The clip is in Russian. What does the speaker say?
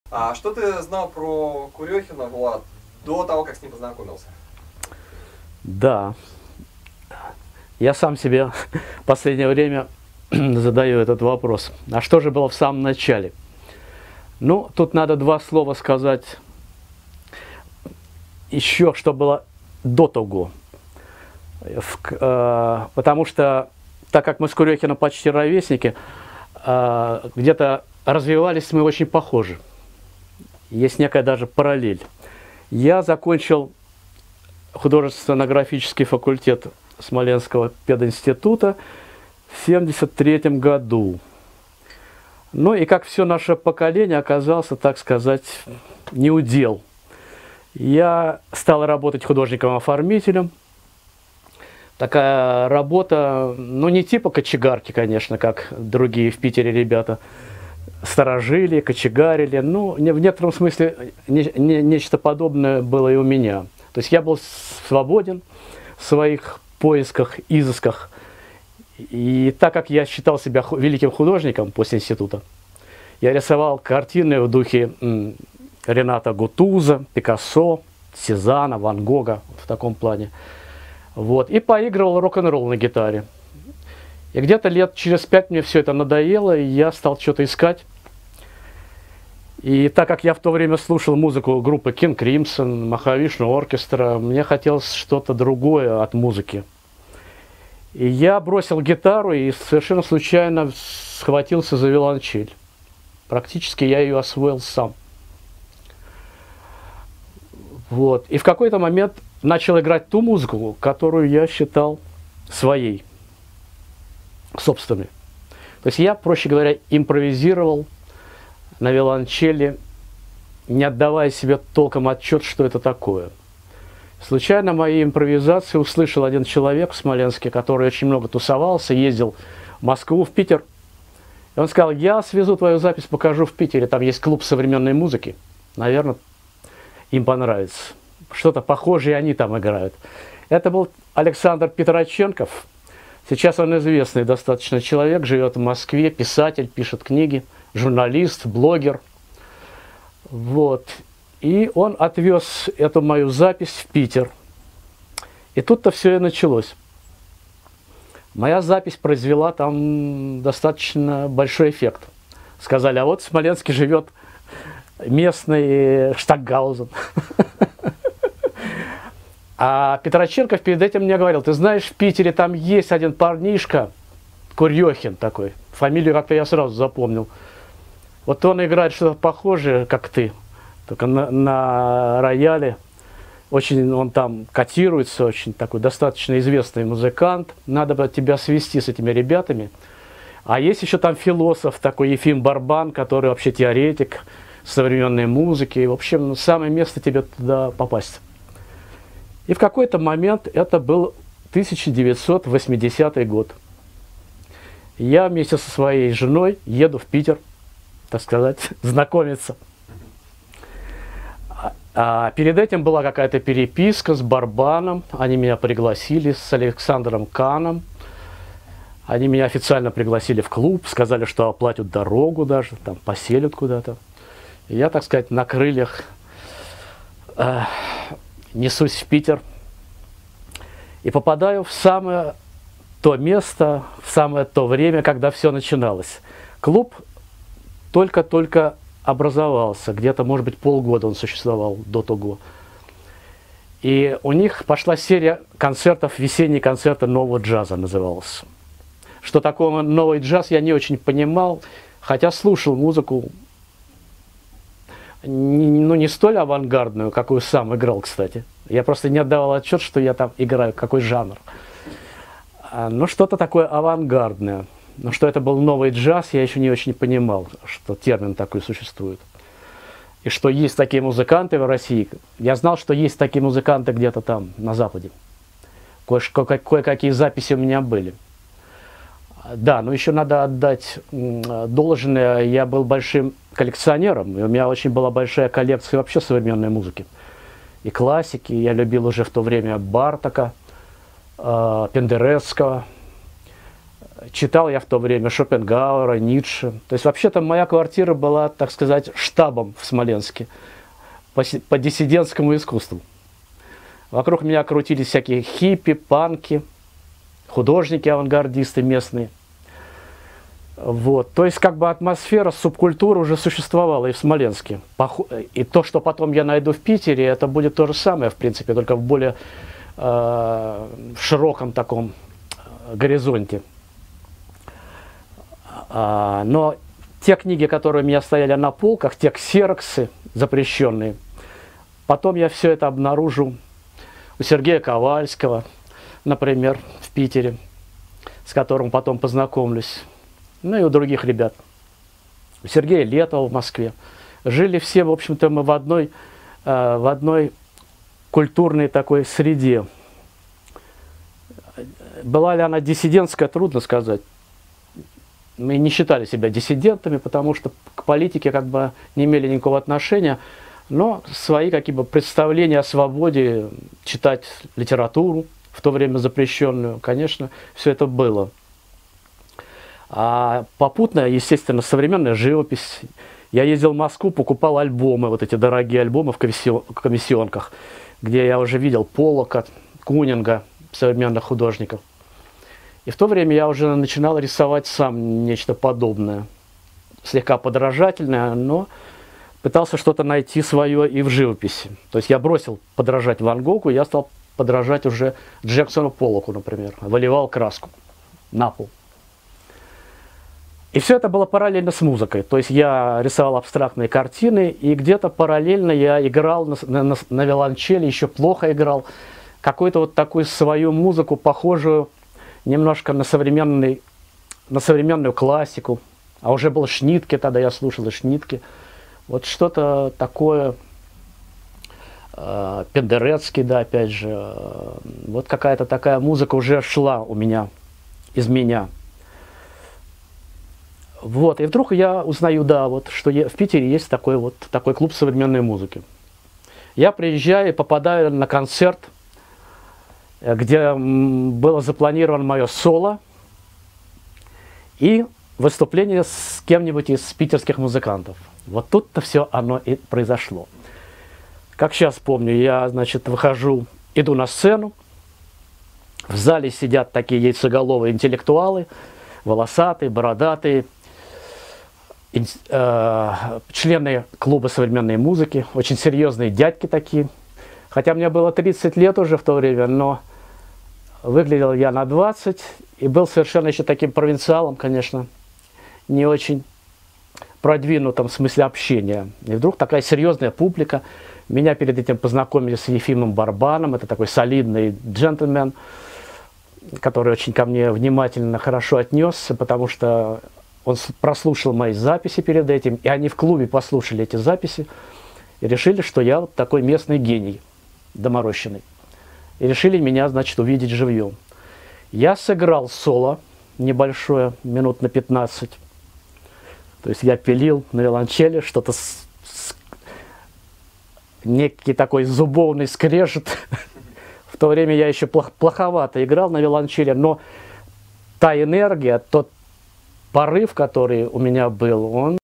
А что ты знал про Курехина, Влад, до того, как с ним познакомился? Да, я сам себе в последнее время задаю этот вопрос. А что же было в самом начале? Ну, тут надо два слова сказать еще, что было до того. Потому что, так как мы с Курехиным почти ровесники, где-то развивались мы очень похожи. Есть некая даже параллель. Я закончил художественно-графический факультет Смоленского пединститута в 1973 году. Ну и как все наше поколение оказался, так сказать, неудел. Я стал работать художником-оформителем. Такая работа, ну не типа кочегарки, конечно, как другие в Питере ребята. Сторожили, кочегарили. Ну, в некотором смысле нечто подобное было и у меня. То есть я был свободен в своих поисках, изысках. И так как я считал себя великим художником после института, я рисовал картины в духе Рената Гутуза, Пикассо, Сезанна, Ван Гога, в таком плане. Вот. И поигрывал рок-н-ролл на гитаре. И где-то лет через 5 мне все это надоело, и я стал что-то искать. И так как я в то время слушал музыку группы King Crimson, Махавишну оркестра, мне хотелось что-то другое от музыки. И я бросил гитару и совершенно случайно схватился за виолончель. Практически я ее освоил сам. Вот. И в какой-то момент начал играть ту музыку, которую я считал своей, собственной. То есть я, проще говоря, импровизировал на виолончели, не отдавая себе толком отчет, что это такое. Случайно мои импровизации услышал один человек в Смоленске, который очень много тусовался, ездил в Москву, в Питер. И он сказал: я свезу твою запись, покажу в Питере, там есть клуб современной музыки. Наверное, им понравится. Что-то похожее они там играют. Это был Александр Петроченков. Сейчас он известный достаточно человек, живет в Москве, писатель, пишет книги, журналист, блогер. Вот. И он отвез эту мою запись в Питер. И тут-то все и началось. Моя запись произвела там достаточно большой эффект. Сказали: а вот в Смоленске живет местный Штокгаузен. А Петроченков перед этим мне говорил: ты знаешь, в Питере там есть один парнишка, Курехин такой, фамилию как-то я сразу запомнил. Вот он играет что-то похожее, как ты, только на рояле. Очень он там котируется, очень такой достаточно известный музыкант. Надо бы тебя свести с этими ребятами. А есть еще там философ такой Ефим Барбан, который вообще теоретик современной музыки. И, в общем, самое место тебе туда попасть. И в какой-то момент, это был 1980 год, я вместе со своей женой еду в Питер, так сказать, знакомиться. А перед этим была какая-то переписка с Барбаном, они меня пригласили, с Александром Каном. Они меня официально пригласили в клуб, сказали, что оплатят дорогу даже, там поселят куда-то. И я, так сказать, на крыльях несусь в Питер и попадаю в самое то место, в самое то время, когда все начиналось. Клуб только-только образовался, где-то, может быть, полгода он существовал до того. И у них пошла серия концертов, весенние концерты нового джаза называлась. Что такое новый джаз, я не очень понимал, хотя слушал музыку, ну, не столь авангардную, какую сам играл, кстати. Я просто не отдавал отчет, что я там играю, какой жанр. Но что-то такое авангардное. Но что это был новый джаз, я еще не очень понимал, что термин такой существует. И что есть такие музыканты в России. Я знал, что есть такие музыканты где-то там, на Западе. Кое-какие записи у меня были. Да, но еще надо отдать должное. Я был большим коллекционером, и у меня очень была большая коллекция вообще современной музыки. И классики. Я любил уже в то время Бартака, Пендерецкого, Читал я в то время Шопенгауэра, Ницше. То есть вообще-то моя квартира была, так сказать, штабом в Смоленске по диссидентскому искусству. Вокруг меня крутились всякие хиппи, панки, художники-авангардисты местные. Вот. То есть как бы атмосфера субкультуры уже существовала и в Смоленске. И то, что потом я найду в Питере, это будет то же самое, в принципе, только в более широком таком горизонте. Но те книги, которые у меня стояли на полках, те ксероксы запрещенные, потом я все это обнаружу у Сергея Ковальского, например, в Питере, с которым потом познакомлюсь, ну и у других ребят. У Сергея Летова в Москве. Жили все, в общем-то, мы в одной культурной такой среде. Была ли она диссидентская, трудно сказать. Мы не считали себя диссидентами, потому что к политике как бы не имели никакого отношения, но свои какие бы представления о свободе читать литературу, в то время запрещенную, конечно, все это было. А попутно, естественно, современная живопись. Я ездил в Москву, покупал альбомы, вот эти дорогие альбомы в комиссионках, где я уже видел Поллока, Кунинга, современных художников. И в то время я уже начинал рисовать сам нечто подобное, слегка подражательное, но пытался что-то найти свое и в живописи. То есть я бросил подражать Ван Гогу, я стал подражать уже Джексону Поллоку, например, выливал краску на пол. И все это было параллельно с музыкой. То есть я рисовал абстрактные картины, и где-то параллельно я играл на виолончели, еще плохо играл, какую-то вот такую свою музыку, похожую немножко на современную классику. А уже был Шнитке, тогда я слушал Шнитке. Вот что-то такое, Пендерецкий, да, опять же. Вот какая-то такая музыка уже шла у меня, из меня. Вот, и вдруг я узнаю, да, вот, что в Питере есть такой клуб современной музыки. Я приезжаю и попадаю на концерт, где было запланировано мое соло и выступление с кем-нибудь из питерских музыкантов. Вот тут-то все оно и произошло. Как сейчас помню, я, значит, выхожу, иду на сцену, в зале сидят такие яйцеголовые интеллектуалы, волосатые, бородатые, члены клуба современной музыки, очень серьезные дядьки такие. Хотя мне было 30 лет уже в то время, но выглядел я на 20 и был совершенно еще таким провинциалом, конечно, не очень продвинутым в смысле общения. И вдруг такая серьезная публика. Меня перед этим познакомили с Ефимом Барбаном, это такой солидный джентльмен, который очень ко мне внимательно, хорошо отнесся, потому что он прослушал мои записи перед этим, и они в клубе послушали эти записи и решили, что я вот такой местный гений доморощенный. И решили меня, значит, увидеть живьем. Я сыграл соло небольшое, минут на 15. То есть я пилил на виолончели, что-то некий такой зубовный скрежет. В то время я еще плоховато играл на виолончели, но та энергия, тот порыв, который у меня был, он